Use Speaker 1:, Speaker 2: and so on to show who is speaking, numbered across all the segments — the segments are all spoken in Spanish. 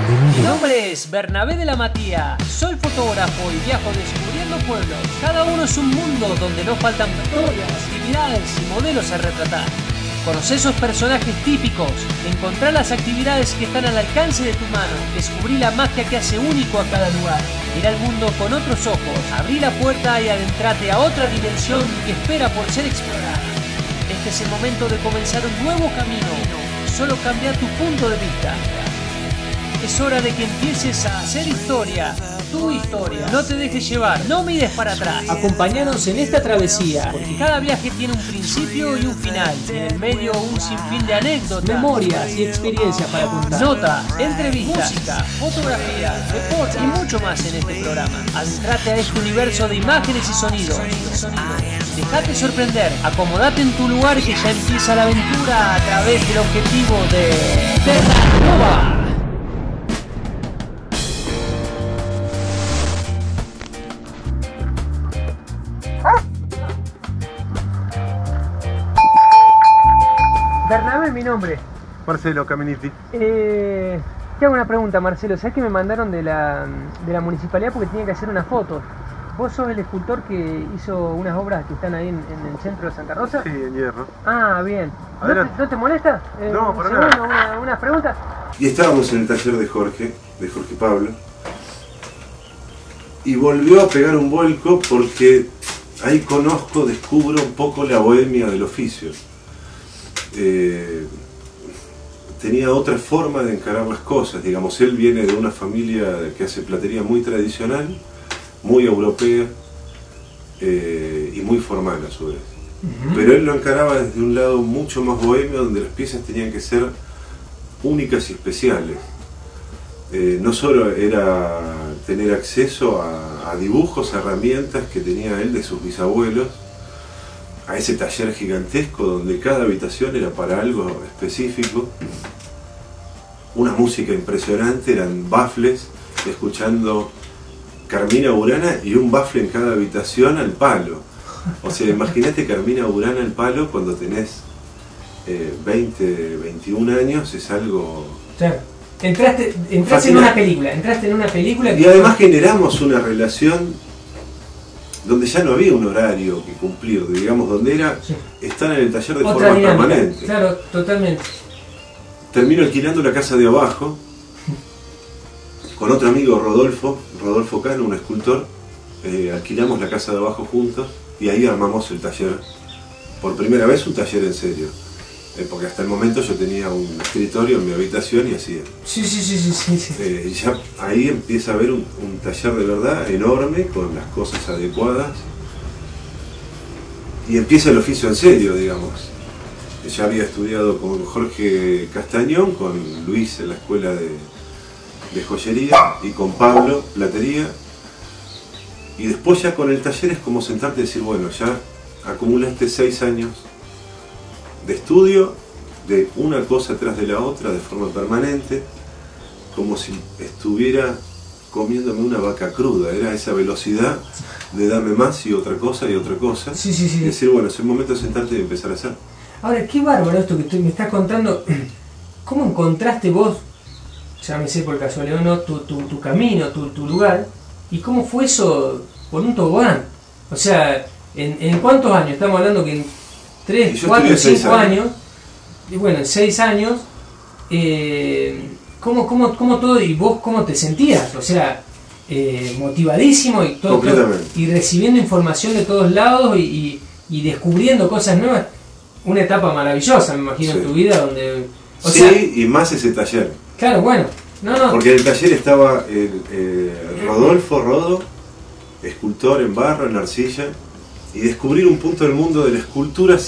Speaker 1: Bienvenido.
Speaker 2: Mi nombre es Bernabé de la Matía, soy fotógrafo y viajo descubriendo pueblos. Cada uno es un mundo donde no faltan historias, actividades y modelos a retratar. Conocer esos personajes típicos, encontrar las actividades que están al alcance de tu mano, descubrir la magia que hace único a cada lugar, mirar el mundo con otros ojos, abrir la puerta y adentrarte a otra dimensión que espera por ser explorada. Este es el momento de comenzar un nuevo camino, solo cambia tu punto de vista. Es hora de que empieces a hacer historia, tu historia. No te dejes llevar, no mires para atrás. Acompáñanos en esta travesía, porque cada viaje tiene un principio y un final. Y en el medio un sinfín de anécdotas, memorias y experiencias para contar. Notas, entrevistas, música, fotografías, deportes y mucho más en este programa. Adentrate a este universo de imágenes y sonidos. Dejate sorprender, acomodate en tu lugar que ya empieza la aventura a través del objetivo de Terranova. Bernabé es mi nombre.
Speaker 3: Marcelo Caminiti.
Speaker 2: Te hago una pregunta, Marcelo. ¿Sabes que me mandaron de la municipalidad porque tenía que hacer una foto? ¿Vos sos el escultor que hizo unas obras que están ahí en el centro de Santa Rosa?
Speaker 3: Sí, en hierro.
Speaker 2: Ah, bien. ¿No te molesta?
Speaker 3: No, para nada.
Speaker 2: ¿Unas preguntas?
Speaker 4: Y estábamos en el taller de Jorge Pablo, y volvió a pegar un vuelco porque ahí descubro un poco la bohemia del oficio. Tenía otra forma de encarar las cosas, digamos. Él viene de una familia que hace platería muy tradicional, muy europea y muy formal a su vez. Pero él lo encaraba desde un lado mucho más bohemio, donde las piezas tenían que ser únicas y especiales. No solo era tener acceso a dibujos, a herramientas que tenía él de sus bisabuelos, a ese taller gigantesco donde cada habitación era para algo específico, una música impresionante, eran baffles, escuchando Carmina Burana y un baffle en cada habitación al palo. O sea, imagínate Carmina Burana al palo cuando tenés 20, 21 años, es algo...
Speaker 2: Claro. Entraste en una película,
Speaker 4: y además generamos una relación donde ya no había un horario que cumplir, digamos, donde era estar en el taller de forma permanente.
Speaker 2: Claro, totalmente.
Speaker 4: Termino alquilando la casa de abajo con otro amigo, Rodolfo Cano, un escultor. Alquilamos la casa de abajo juntos y ahí armamos el taller. Por primera vez un taller en serio. Porque hasta el momento yo tenía un escritorio en mi habitación y hacía.
Speaker 2: Sí.
Speaker 4: Y ya ahí empieza a haber un taller de verdad enorme, con las cosas adecuadas. Y empieza el oficio en serio, digamos. Ya había estudiado con Jorge Castañón, con Luis en la escuela de joyería y con Pablo, platería. Y después ya con el taller es como sentarte y decir, bueno, ya acumulaste 6 años de estudio, de una cosa tras de la otra, de forma permanente, como si estuviera comiéndome una vaca cruda. Era esa velocidad de dame más y otra cosa y otra cosa.
Speaker 2: Sí.
Speaker 4: Y decir, bueno, es el momento de sentarte y empezar a hacer.
Speaker 2: Ahora, qué bárbaro esto que me estás contando. ¿Cómo encontraste vos, llámese por casualidad o no, tu camino, tu lugar? ¿Y cómo fue eso por un tobogán? O sea, ¿en cuántos años? Estamos hablando que en 3, 4, 5 años, y bueno, en 6 años, ¿cómo todo, y vos cómo te sentías? O sea, motivadísimo y todo, y recibiendo información de todos lados y descubriendo cosas nuevas. Una etapa maravillosa, me imagino, en tu vida, donde...
Speaker 4: Y más ese taller.
Speaker 2: Claro, bueno, no.
Speaker 4: Porque en el taller estaba Rodo, escultor en barro, en arcilla, y descubrir un punto del mundo de la escultura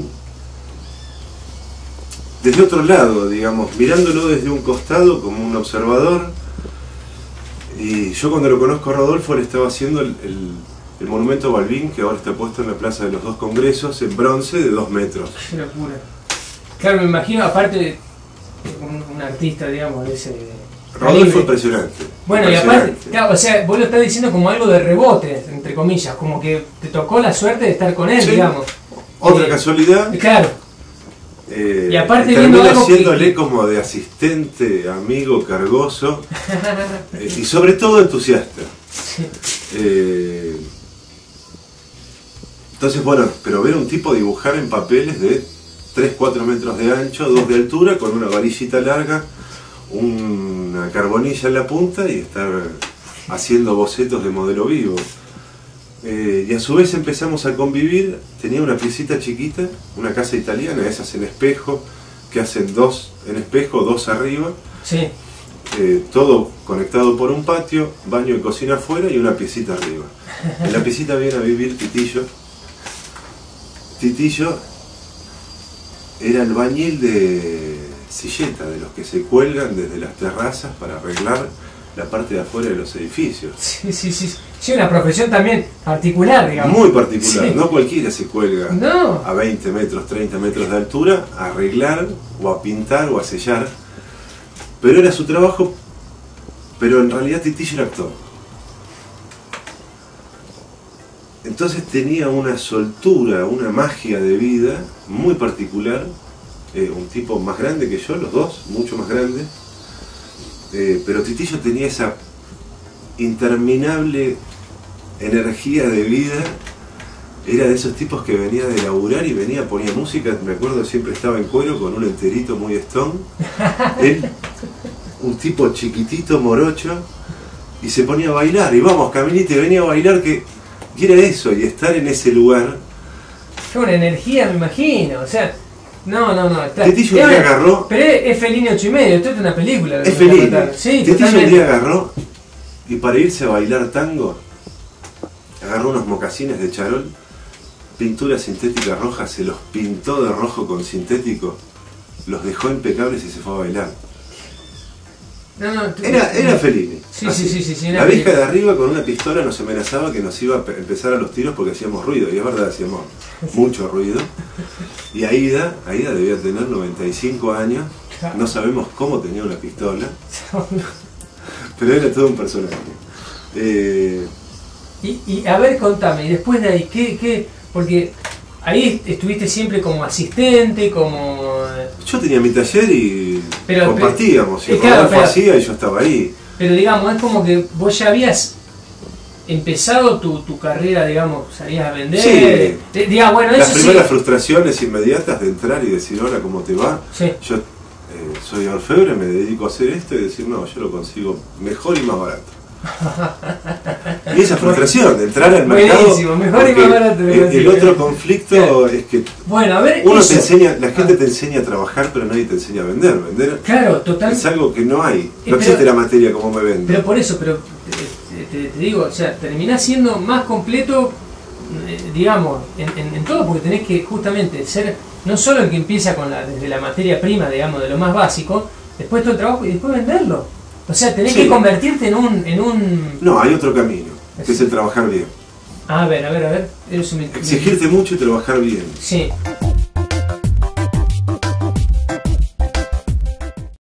Speaker 4: desde otro lado, digamos, mirándolo desde un costado como un observador. Y yo cuando lo conozco a Rodolfo, le estaba haciendo el monumento Balbín, que ahora está puesto en la Plaza de los Dos Congresos, en bronce de 2 metros.
Speaker 2: Qué locura. Claro, me imagino, aparte de un artista, digamos, de ese...
Speaker 4: Rodolfo impresionante.
Speaker 2: Bueno, y aparte, claro, o sea, vos lo estás diciendo como algo de rebote, entre comillas, como que te tocó la suerte de estar con él, digamos.
Speaker 4: Otra casualidad.
Speaker 2: Claro. Y aparte
Speaker 4: termino
Speaker 2: viendo algo
Speaker 4: haciéndole como de asistente, amigo, cargoso y sobre todo entusiasta. Entonces, bueno, pero ver un tipo dibujar en papeles de 3-4 metros de ancho, 2 de altura, con una varillita larga, una carbonilla en la punta y estar haciendo bocetos de modelo vivo. Y a su vez empezamos a convivir. Tenía una piecita chiquita, una casa italiana, esas en espejo, que hacen 2 en espejo, 2 arriba.
Speaker 2: Sí.
Speaker 4: Todo conectado por un patio, baño y cocina afuera y una piecita arriba. En la piecita viene a vivir Titillo. Titillo era albañil de silleta, de los que se cuelgan desde las terrazas para arreglar la parte de afuera de los edificios.
Speaker 2: Sí, sí, sí. Sí, una profesión también particular, digamos.
Speaker 4: Muy particular,
Speaker 2: sí.
Speaker 4: No cualquiera se cuelga
Speaker 2: no.
Speaker 4: a 20 metros, 30 metros de altura a arreglar o a pintar o a sellar. Pero era su trabajo, pero en realidad Titillo era actor. Entonces tenía una soltura, una magia de vida muy particular, un tipo más grande que yo, los dos, mucho más grandes, pero Titillo tenía esa interminable energía de vida, era de esos tipos que venía de laburar y venía, ponía música, me acuerdo siempre estaba en cuero con un enterito muy stone, él, un tipo chiquitito, morocho, y se ponía a bailar, y vamos, caminito, y venía a bailar, que era eso, y estar en ese lugar.
Speaker 2: Qué una energía, me imagino, o sea, no.
Speaker 4: Titillo un día agarró...
Speaker 2: Pero es Fellini 8,5, esto es una película.
Speaker 4: Es Fellini.
Speaker 2: Sí,
Speaker 4: Titillo un día agarró, y para irse a bailar tango, agarró unos mocasines de charol, pintura sintética roja, se los pintó de rojo con sintético, los dejó impecables y se fue a bailar. Era Fellini.
Speaker 2: Sí,
Speaker 4: la vieja de arriba con una pistola nos amenazaba que nos iba a empezar a los tiros porque hacíamos ruido, y es verdad, hacíamos mucho ruido. Y Aida debía tener 95 años, no sabemos cómo tenía una pistola, pero era todo un personaje.
Speaker 2: Y a ver, contame, y después de ahí, ¿qué? Porque ahí estuviste siempre como asistente, como...
Speaker 4: Yo tenía mi taller y compartíamos, y
Speaker 2: claro,
Speaker 4: Rodolfo hacía y yo estaba ahí.
Speaker 2: Pero digamos, es como que vos ya habías empezado tu carrera, digamos, salías a vender.
Speaker 4: Sí.
Speaker 2: Digamos, bueno,
Speaker 4: las
Speaker 2: eso
Speaker 4: primeras
Speaker 2: sí.
Speaker 4: frustraciones inmediatas de entrar y decir, hola, ¿cómo te va?
Speaker 2: Sí.
Speaker 4: Yo soy orfebre, me dedico a hacer esto, y decir, no, yo lo consigo mejor y más barato. Y esa frustración de entrar al mercado.
Speaker 2: Buenísimo, mejor y más barato.
Speaker 4: El otro conflicto es que
Speaker 2: bueno, a ver,
Speaker 4: uno te enseña, la gente te enseña a trabajar, pero nadie te enseña a vender. Vender,
Speaker 2: claro, total.
Speaker 4: Es algo que no hay. No existe la materia como me vende.
Speaker 2: Pero por eso, te digo, o sea, terminás siendo más completo, digamos, en todo, porque tenés que justamente ser no solo el que empieza desde la materia prima, digamos, de lo más básico, después todo el trabajo y después venderlo. O sea, tenés que convertirte en un...
Speaker 4: No, hay otro camino, que es el trabajar bien.
Speaker 2: A ver, eso me...
Speaker 4: Exigirte mucho y trabajar bien.
Speaker 2: Sí.